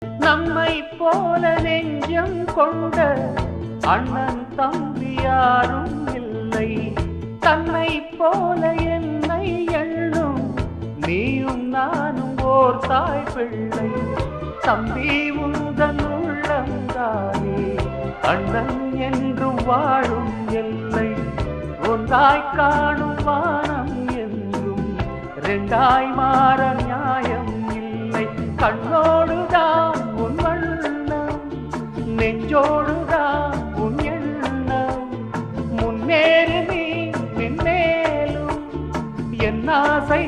நம்மை போல நெஞ்சம் கொண்ட அண்ணன் தம்பி யாரும் இல்லை. தன்னை போல என்னை எண்ணும் நீயும் நானும் ஓர் தாய் பிள்ளை. தம்பி உந்தன் உள்ளந்தானே அண்ணன் என்றும் வாழும் எல்லை. ஒன்றாய் காணும் வானம் என்றும் ரெண்டாய் மாற நியாயம் இல்லை. கண்ணோடுதான் உன் வண்ணம் நெஞ்சோடு